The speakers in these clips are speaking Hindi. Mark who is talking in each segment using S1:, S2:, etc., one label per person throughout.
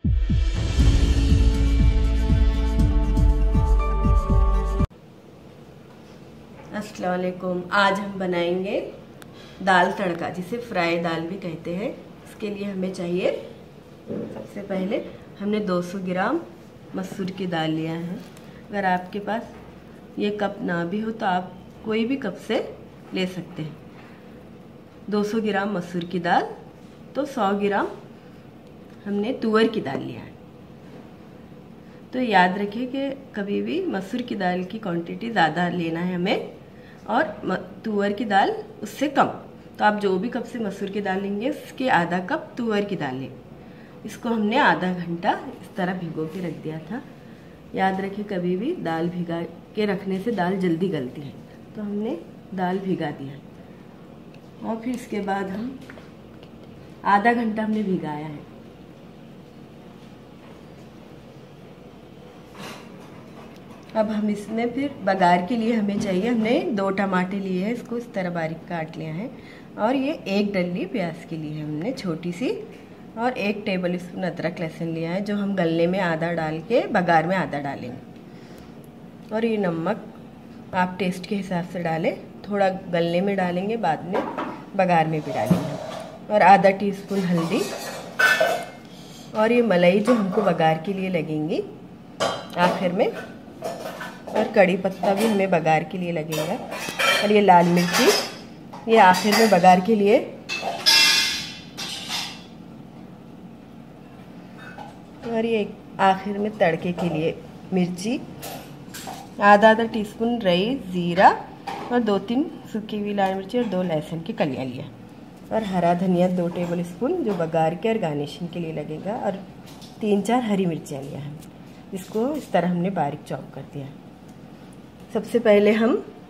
S1: अस्सलाम वालेकुम। आज हम बनाएंगे दाल तड़का, जिसे फ्राई दाल भी कहते हैं। इसके लिए हमें चाहिए, सबसे पहले हमने 200 ग्राम मसूर की दाल लिया है। अगर आपके पास ये कप ना भी हो तो आप कोई भी कप से ले सकते हैं। 200 ग्राम मसूर की दाल, तो 100 ग्राम हमने तुअर की दाल लिया है। तो याद रखिए कि कभी भी मसूर की दाल की क्वांटिटी ज़्यादा लेना है हमें, और तुअर की दाल उससे कम। तो आप जो भी कप से मसूर की दाल लेंगे उसके आधा कप तुअर की दाल लें। इसको हमने आधा घंटा इस तरह भिगो के रख दिया था। याद रखिए कभी भी दाल भिगा के रखने से दाल जल्दी गलती है। तो हमने दाल भिगा दिया और फिर इसके बाद हम आधा घंटा हमने भिगाया है। अब हम इसमें फिर बघार के लिए हमें चाहिए, हमने 2 टमाटर लिए हैं, इसको इस तरह बारीक काट लिया है। और ये 1 डली प्याज के लिए हमने छोटी सी, और 1 टेबल स्पून अदरक लहसुन लिया है, जो हम गलने में आधा डाल के बघार में आधा डालेंगे। और ये नमक आप टेस्ट के हिसाब से डालें, थोड़ा गलने में डालेंगे, बाद में बघार में भी डालेंगे। और आधा टीस्पून हल्दी, और ये मलाई जो हमको बघार के लिए लगेंगी आखिर में, और कड़ी पत्ता भी हमें बघार के लिए लगेगा। और ये लाल मिर्ची, ये आखिर में बघार के लिए। और ये आखिर में तड़के के लिए मिर्ची, आधा टीस्पून रई जीरा, और 2-3 सूखी हुई लाल मिर्ची और 2 लहसुन की कलियां लिया। और हरा धनिया 2 टेबल स्पून, जो बघार के और गार्निशिंग के लिए लगेगा। और 3-4 हरी मिर्चियाँ लिया है, इसको इस तरह हमने बारीक चॉप कर दिया। सबसे पहले हम,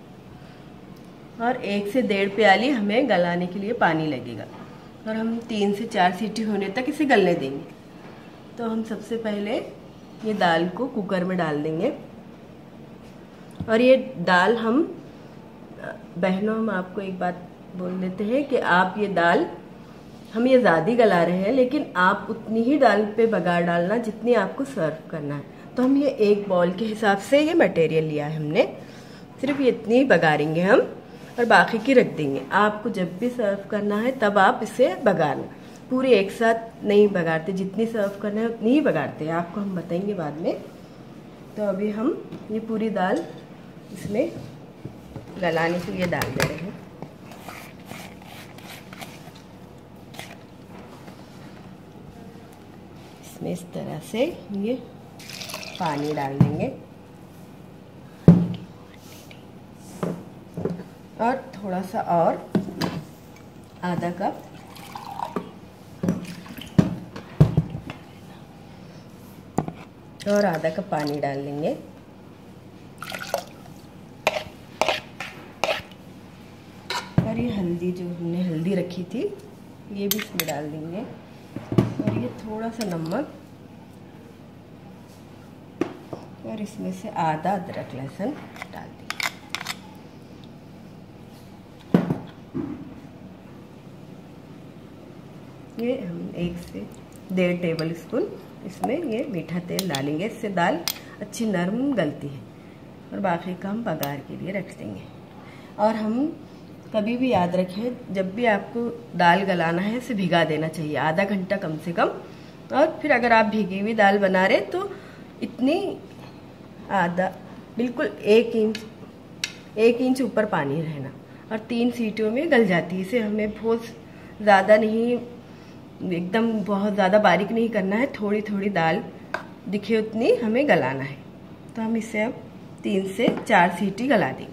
S1: और 1 से 1.5 प्याली हमें गलाने के लिए पानी लगेगा, और हम 3 से 4 सीटी होने तक इसे गलने देंगे। तो हम सबसे पहले ये दाल को कुकर में डाल देंगे। और ये दाल हम बहनों, हम आपको एक बात बोल देते हैं कि आप ये दाल, हम ये ज़्यादा गला रहे हैं, लेकिन आप उतनी ही दाल पे बघार डालना जितनी आपको सर्व करना है। तो हम ये 1 बाउल के हिसाब से ये मटेरियल लिया है हमने, सिर्फ ये इतनी ही बघारेंगे हम, और बाकी की रख देंगे। आपको जब भी सर्व करना है तब आप इसे बघारना, पूरी एक साथ नहीं बघारते, जितनी सर्व करना है उतनी ही बघारते हैं, आपको हम बताएंगे बाद में। तो अभी हम ये पूरी दाल इसमें गलाने के लिए डाल दे रहे हैं। इसमें इस तरह से ये पानी डाल देंगे, और थोड़ा सा और आधा कप और आधा कप पानी डाल देंगे। और ये हल्दी, जो हमने हल्दी रखी थी, ये भी इसमें डाल देंगे। और ये थोड़ा सा नमक, और इसमें से आधा अदरक लहसुन डाल देंगे। ये हम 1 से 1.5 टेबल स्पून इसमें ये मीठा तेल डालेंगे, इससे दाल अच्छी नरम गलती है। और बाकी का हम बघार के लिए रख देंगे। और हम कभी भी याद रखें, जब भी आपको दाल गलाना है इसे भिगा देना चाहिए, आधा घंटा कम से कम। और फिर अगर आप भीगी हुई दाल बना रहे तो इतनी आधा, बिल्कुल 1 इंच ऊपर पानी रहना, और 3 सीटियों में गल जाती है। इसे हमें बहुत ज़्यादा नहीं, एकदम बहुत ज़्यादा बारीक नहीं करना है, थोड़ी थोड़ी दाल दिखे उतनी हमें गलाना है। तो हम इसे अब 3 से 4 सीटी गला देंगे।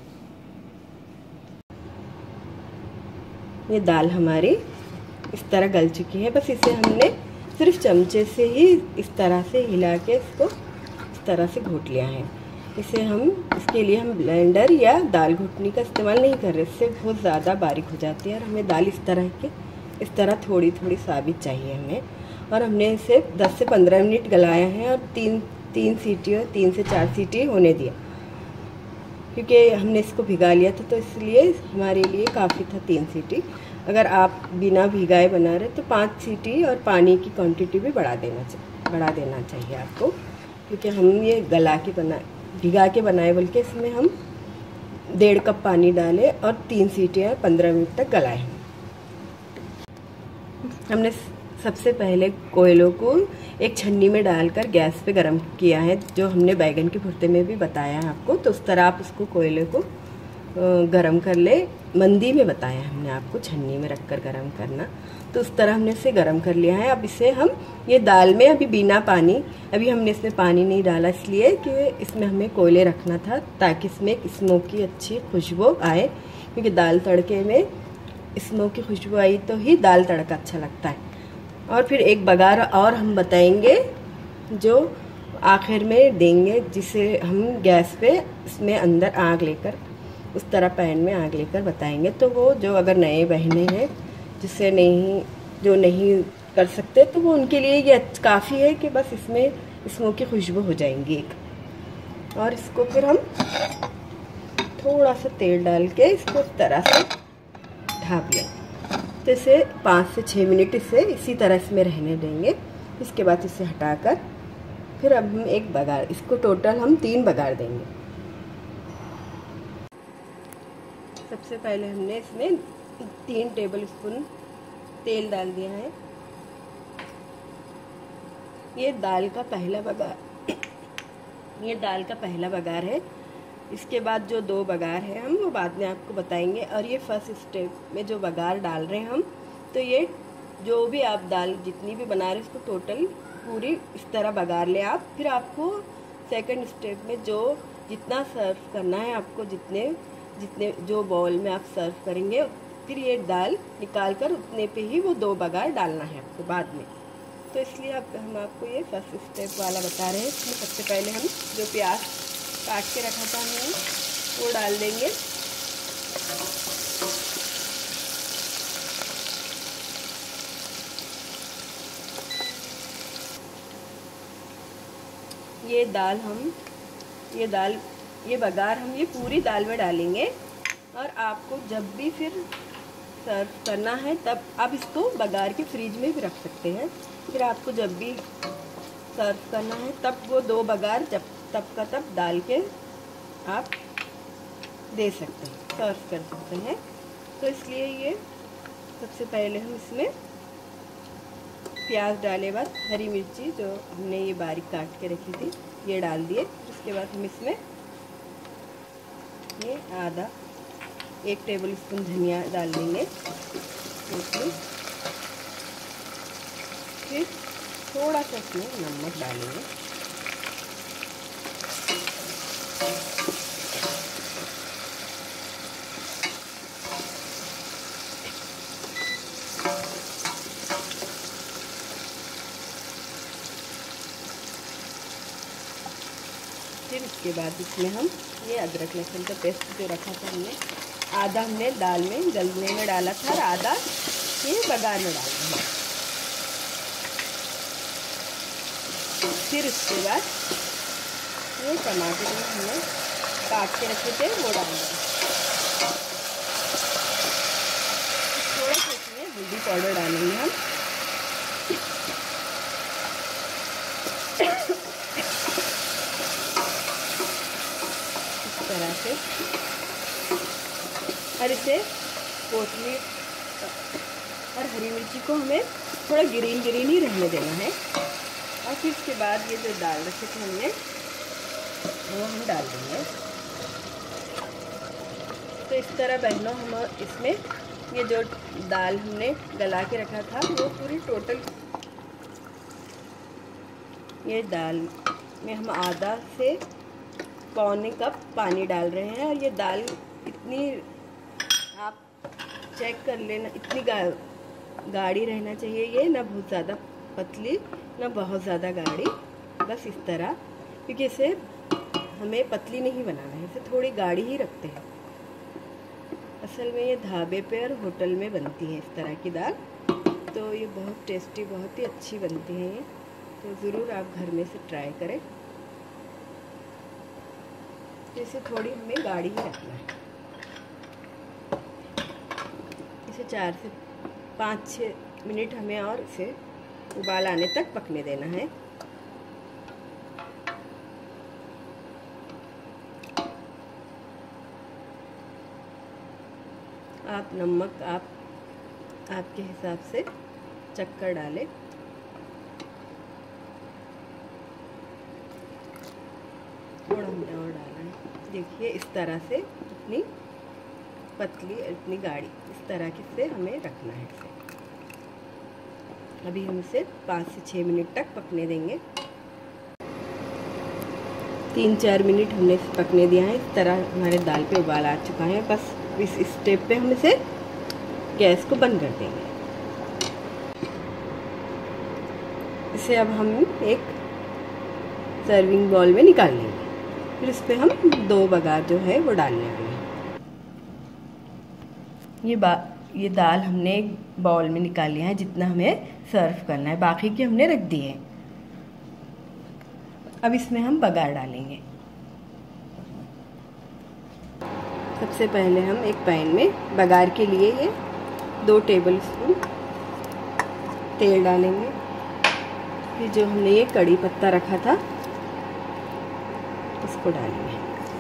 S1: ये दाल हमारी इस तरह गल चुकी है। बस इसे हमने सिर्फ चमचे से ही इस तरह से हिला के इसको इस तरह से घोट लिया है। इसे हम, इसके लिए हम ब्लेंडर या दाल घुटनी का इस्तेमाल नहीं कर रहे, इससे बहुत ज़्यादा बारीक हो जाती है। और हमें दाल इस तरह थोड़ी थोड़ी साबित चाहिए हमें। और हमने इसे 10 से 15 मिनट गलाया है, और 3 सीटी, 3 से 4 सीटी होने दिया, क्योंकि हमने इसको भिगा लिया था, तो इसलिए हमारे लिए काफ़ी था 3 सीटी। अगर आप बिना भिगाए बना रहे तो 5 सीटी, और पानी की क्वांटिटी भी बढ़ा देना चाहिए। बढ़ा देना चाहिए आपको, क्योंकि हम ये भिगा के बनाए, बल्कि इसमें हम 1.5 कप पानी डालें और 3 सीटियाँ 15 मिनट तक गलाएं। हमने सबसे पहले कोयलों को एक छन्नी में डालकर गैस पे गरम किया है, जो हमने बैगन के भुर्ते में भी बताया है आपको। तो उस तरह आप उसको कोयले को गरम कर ले, मंदी में बताया हमने आपको, छन्नी में रखकर गरम करना। तो उस तरह हमने इसे गरम कर लिया है। अब इसे हम ये दाल में अभी बिना पानी, अभी हमने इसमें पानी नहीं डाला, इसलिए कि इसमें हमें कोयले रखना था ताकि इसमें एक स्मोकी अच्छी खुशबू आए, क्योंकि दाल तड़के में स्मोकी खुशबू आई तो ही दाल तड़का अच्छा लगता है। और फिर एक बघार और हम बताएंगे जो आखिर में देंगे, जिसे हम गैस पे इसमें अंदर आग लेकर, उस तरह पैन में आग लेकर बताएंगे। तो वो जो अगर नए बहने हैं जो नहीं कर सकते, तो वो उनके लिए ये काफ़ी है कि बस इसमें स्मोकी खुशबू हो जाएंगी एक। और इसको फिर हम थोड़ा सा तेल डाल के इसको इस तरह से ढाँप लें। तो इसे 5 से 6 मिनट इसी तरह इसमें रहने देंगे। इसके बाद इसे हटाकर फिर अब हम एक बघार, इसको टोटल हम 3 बघार देंगे। सबसे पहले हमने इसमें 3 टेबल स्पून तेल डाल दिया है। ये दाल का पहला बघार है। इसके बाद जो 2 बघार है हम वो बाद में आपको बताएंगे। और ये फर्स्ट स्टेप में जो बघार डाल रहे हैं हम, तो ये जो भी आप दाल जितनी भी बना रहे हैं उसको टोटल पूरी इस तरह बघार ले आप। फिर आपको सेकंड स्टेप में जो जितना सर्व करना है आपको, जितने जो बाउल में आप सर्व करेंगे, फिर ये दाल निकाल कर उतने पे ही वो 2 बघार डालना है आपको बाद में। तो इसलिए हम आपको ये फर्स्ट स्टेप वाला बता रहे हैं। इसमें सबसे पहले हम जो प्याज काट के रखा था हमने वो डाल देंगे। ये बघार हम ये पूरी दाल में डालेंगे। और आपको जब भी फिर सर्व करना है तब आप इसको बघार के फ्रिज में भी रख सकते हैं। फिर आपको जब भी सर्व करना है तब वो 2 बघार तब का तब डाल के आप दे सकते हैं, सर्व कर सकते हैं। तो इसलिए ये सबसे पहले हम इसमें प्याज डाले बाद हरी मिर्ची जो हमने ये बारीक काट के रखी थी ये डाल दिए। उसके बाद हम इसमें ये 1 टेबल स्पून धनिया डाल देंगे। फिर थोड़ा सा इसमें नमक डालेंगे। फिर इसके बाद इसमें हम ये अदरक लहसुन का पेस्ट जो रखा था हमने, आधा हमने दाल में गलने में डाला था और आधा ये बघार में डाल देंगे। फिर उसके बाद ये टमाटर जो हमने काट के रखे थे वो डाल देंगे। थोड़ा सा इसमें हल्दी पाउडर डालेंगे हम। इस तरह से, और इसे कोथमीर और हरी मिर्ची को हमें थोड़ा ग्रीन ही रहने देना है। और फिर इसके बाद ये जो दाल रखे थे हमने वो हम डाल देंगे। तो इस तरह बहनों हम इसमें ये जो दाल हमने गला के रखा था वो पूरी टोटल ये दाल में हम आधा से पौने कप पानी डाल रहे हैं। और ये दाल इतनी आप चेक कर लेना, इतनी गाढ़ी रहना चाहिए ये, ना बहुत ज़्यादा पतली ना बहुत ज़्यादा गाढ़ी, बस इस तरह, क्योंकि इसे हमें पतली नहीं बनाना है, इसे थोड़ी गाढ़ी ही रखते हैं। असल में ये ढाबे पे और होटल में बनती है इस तरह की दाल, तो ये बहुत टेस्टी, बहुत ही अच्छी बनती है ये। तो ज़रूर आप घर में से ट्राई करें। तो इसे थोड़ी हमें गाढ़ी ही रखना है। इसे 4 से 5-6 मिनट हमें और इसे उबाल आने तक पकने देना है। आप नमक आपके हिसाब से चख कर डालें। थोड़ा हमने और डाला है। देखिए इस तरह से इतनी पतली इतनी गाढ़ी इस तरह की से हमें रखना है इसे। अभी हम इसे 5 से 6 मिनट तक पकने देंगे। 3-4 मिनट हमने इसे पकने दिया है। इस तरह हमारे दाल पे उबाल आ चुका है। बस इस स्टेप पे हम इसे गैस को बंद कर देंगे। इसे अब हम एक सर्विंग बाउल में निकाल लेंगे। फिर इस पे हम 2 बघार जो है वो डालने वाले हैं। ये दाल हमने एक बाउल में निकाल लिया है, जितना हमें सर्व करना है। बाकी की हमने रख दी है। अब इसमें हम बघार डालेंगे। सबसे पहले हम एक पैन में बघार के लिए ये 2 टेबलस्पून तेल डालेंगे। फिर जो हमने ये कड़ी पत्ता रखा था इसको डालेंगे।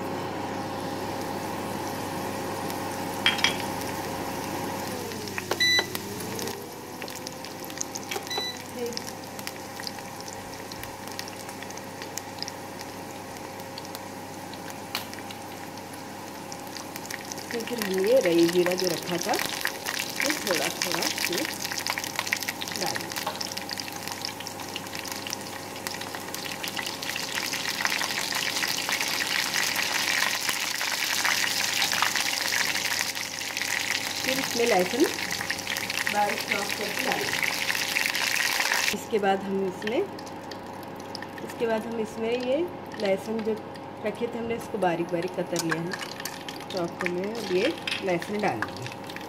S1: फिर हम ये रई जीरा जो रखा था ये थोड़ा थोड़ा इसमें डालेंगे। फिर इसमें लहसुन बारीक चॉप करके डालेंगे। इसके बाद हम इसमें ये लहसुन जो रखे थे हमने इसको बारीक बारीक कतर लिया है, चॉप कर लिया है। ये लहसुन डाल देंगे।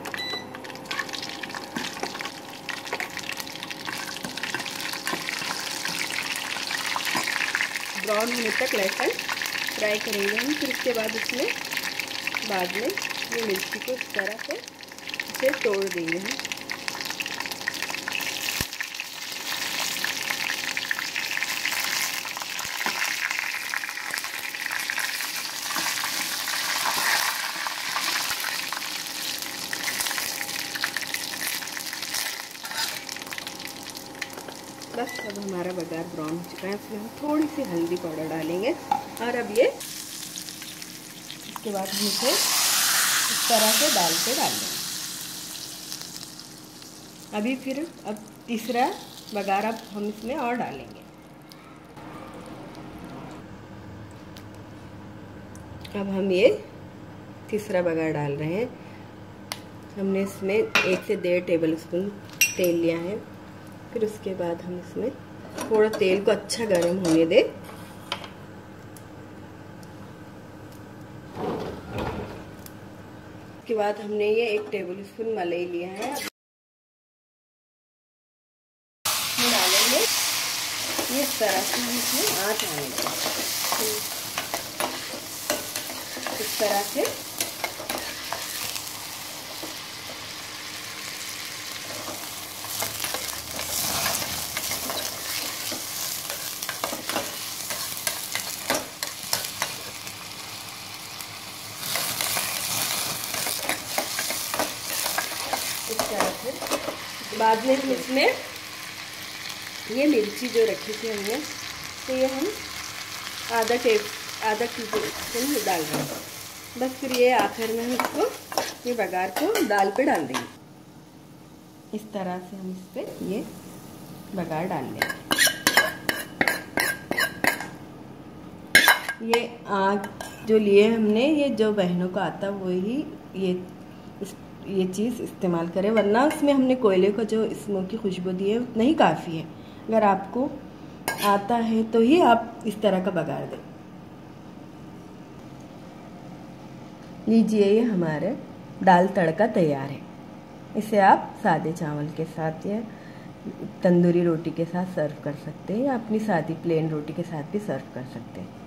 S1: ब्राउन होने तक लहसुन फ्राई करेंगे हम। फिर इसके बाद इसमें बाद में ये मिर्ची को इस तरह से इसे तोड़ देंगे हम। बस अब हमारा बघार ब्राउन हो चुका है। इसमें हम थोड़ी सी हल्दी पाउडर डालेंगे। और अब ये इसके बाद हम इसे इस तरह से डाल के डाल देंगे। अभी फिर अब तीसरा बघार अब हम इसमें और डालेंगे। अब हम ये तीसरा बघार डाल रहे हैं। हमने इसमें 1 से 1.5 टेबलस्पून तेल लिया है। फिर उसके बाद हम इसमें थोड़ा तेल को अच्छा गर्म होने दें। उसके बाद हमने ये 1 टेबलस्पून मलाई लिया है, डालेंगे। ये इस तरह से हम इसमें आँच आने देंगे। इस तरह से बाद में हम इसमें ये मिर्ची जो रखी थी हमने, तो ये हम आधा टीस्पून डाल रहे हैं। बस फिर ये आखिर में हम इसको ये बघार को दाल पे डाल देंगे। इस तरह से हम इस पे ये बघार डाल देंगे। ये आग जो लिए हमने, ये जो बहनों को आता वही ये चीज़ इस्तेमाल करें, वरना उसमें हमने कोयले को जो स्मोकी खुशबू दी है उतना ही काफ़ी है। अगर आपको आता है तो ही आप इस तरह का बघार दें। लीजिए, ये हमारे दाल तड़का तैयार है। इसे आप सादे चावल के साथ या तंदूरी रोटी के साथ सर्व कर सकते हैं, या अपनी सादी प्लेन रोटी के साथ भी सर्व कर सकते हैं।